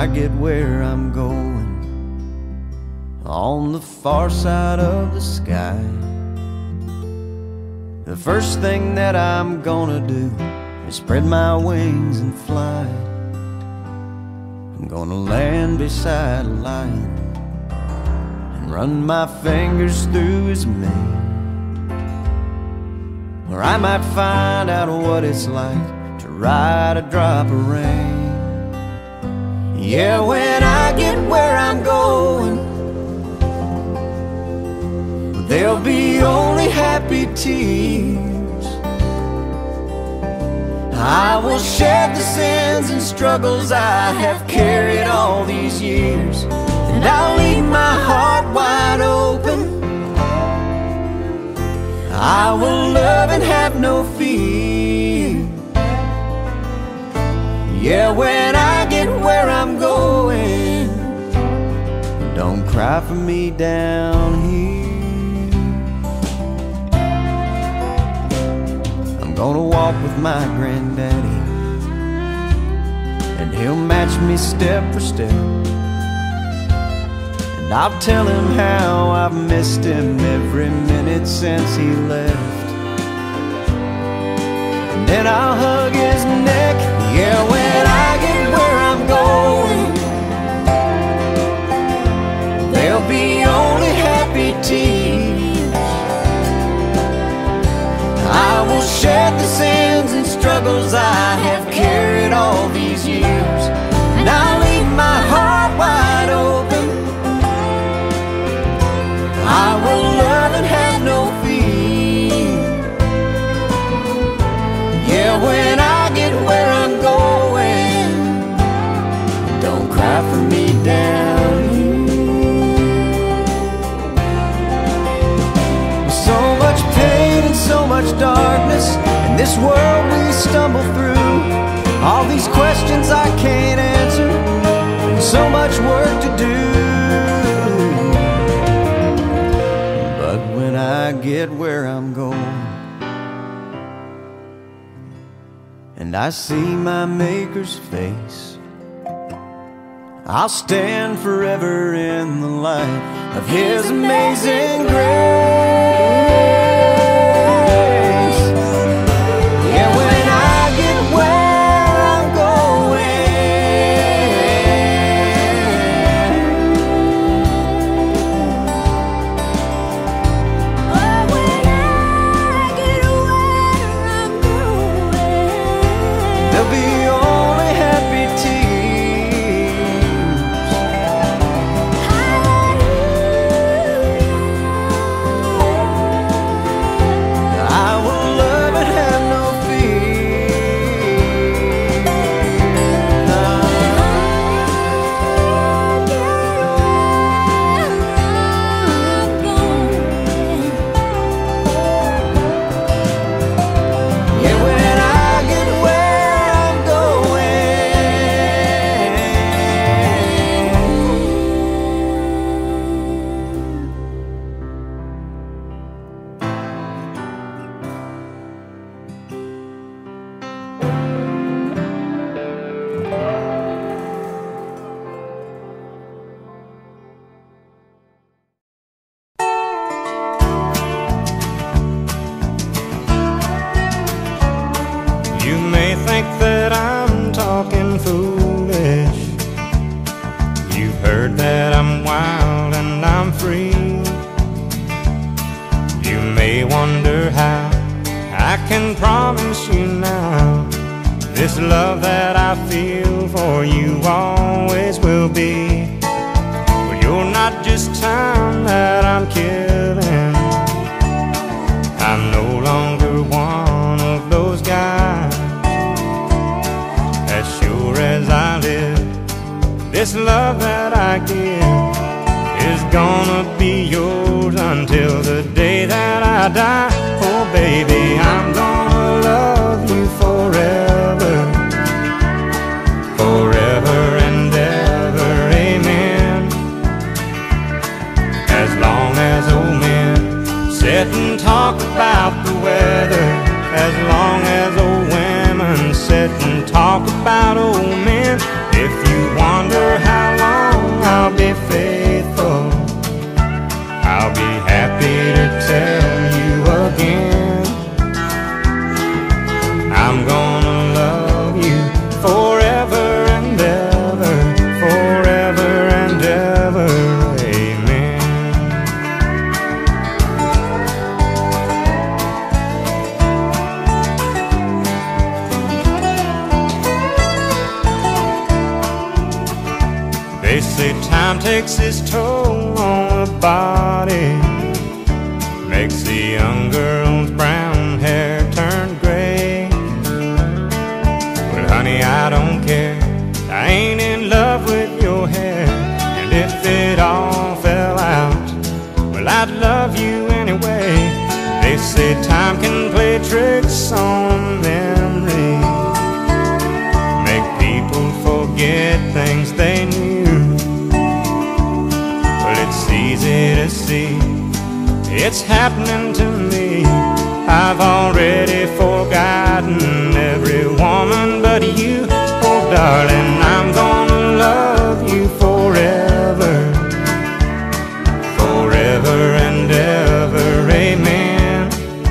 I get where I'm going, on the far side of the sky, the first thing that I'm gonna do is spread my wings and fly. I'm gonna land beside a lion and run my fingers through his mane, or I might find out what it's like to ride a drop of rain. Yeah, when I get where I'm going, there'll be only happy tears. I will shed the sins and struggles I have carried all these years, and I'll leave my heart wide open. I will love and have no fear. Yeah, when I get where I'm going, don't cry for me down here. I'm gonna walk with my granddaddy, and he'll match me step for step, and I'll tell him how I've missed him every minute since he left. And then I'll hug his neck. Yeah, when I get where I'm going, there'll be only happy tears. I will shed the sins and struggles I have carried all these years, and I'll leave my heart wide open. I will love and have no fear. Yeah, when I get where I'm going, don't cry for me down here. So much pain and so much darkness in this world we stumble through, all these questions I can't answer, and so much work to do. But when I get where I'm going, and I see my Maker's face, I'll stand forever in the light of His amazing grace. Yeah, when I get where I'm there'll be only happy tears. I will love and have no fear. Yeah, when I get where I'm You may think that I'm talking foolish. You've heard that I'm wild and I'm free. You may wonder how I can promise you now this love that I feel for you always will be. But you're not just time that I'm killing. I'm no longer one of those guys. As sure as I live, this love that I give is gonna be yours until the day that I die. Oh baby, I'm gonna love you forever, forever and ever, amen. As long as old men sit and talk about the weather, as long as old women sit and talk about old men. If you wonder They say time takes its toll on the body, makes the young girl's brown hair turn gray. But honey, I don't care, I ain't in love with your hair. And if it all fell out, well, I'd love you anyway. They say time can play tricks on memory, make people forget things they knew. Well, it's easy to see, it's happening to me. I've already forgotten every woman but you. Oh darling, I'm gonna love you forever, forever and ever, amen.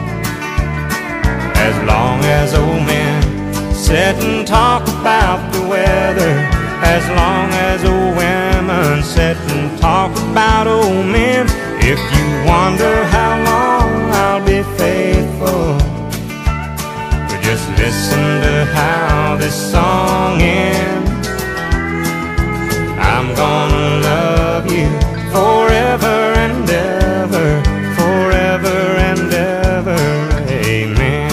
As long as old men sit and talk about the weather, as long as old women sit and talk about old men. If you wonder how long I'll be faithful, well, just listen to how this song ends. I'm gonna love you forever and ever, forever and ever, amen.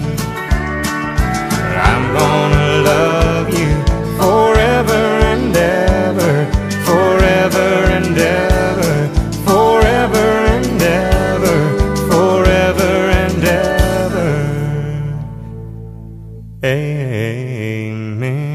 I'm gonna love you forever and ever, forever and ever, forever and ever, forever and ever, amen.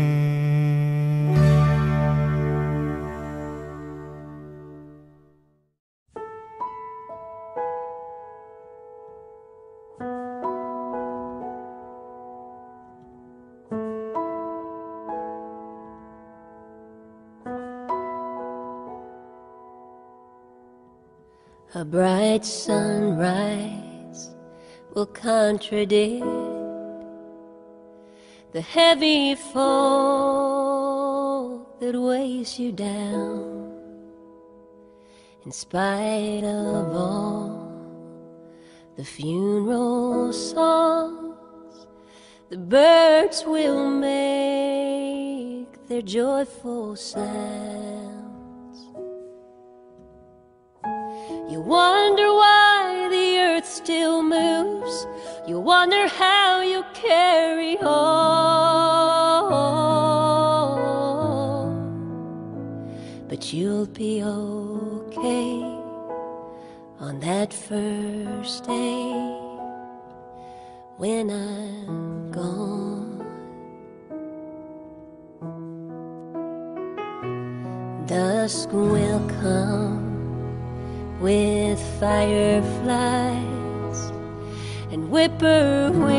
A bright sunrise will contradict the heavy fog that weighs you down. In spite of all the funeral songs, the birds will make their joyful sounds. You wonder why the earth still moves. You wonder how you carry on. But you'll be okay on that first day when I'm gone. Dusk will come with fireflies and whippoorwill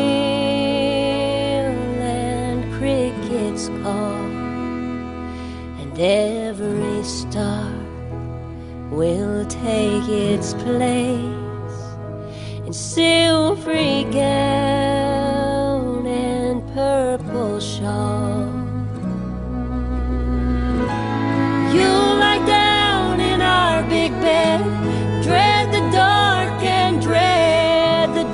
and crickets call, and every star will take its place in silvery gown and purple shawl. You'll lie down in our big bed, dread the dark and dread the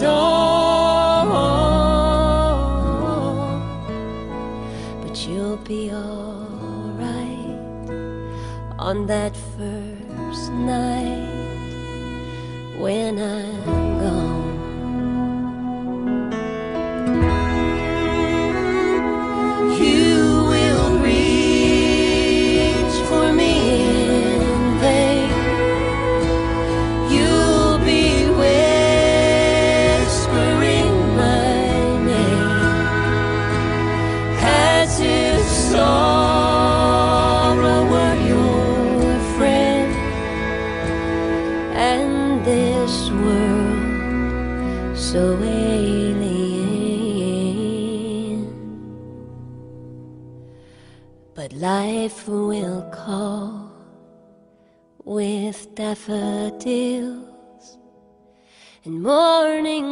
dawn. But you'll be alright on that first night when I'm gone. You will reach for me in vain. You'll be whispering my name as if sorrow were your friend, and this world so alien. But life will call with daffodils and morning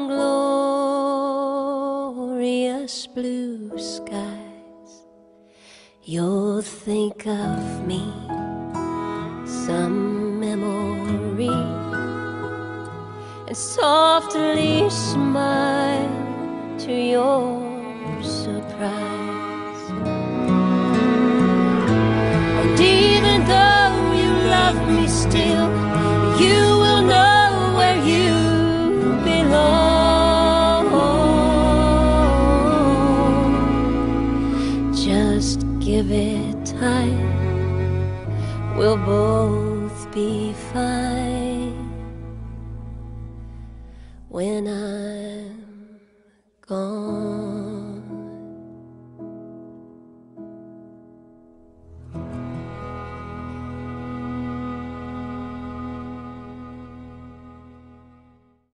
glorious blue skies. You'll think of me, some memory, and softly smile to your surprise. And even though love me still, you will know where you belong. Just give it time, we'll both be fine.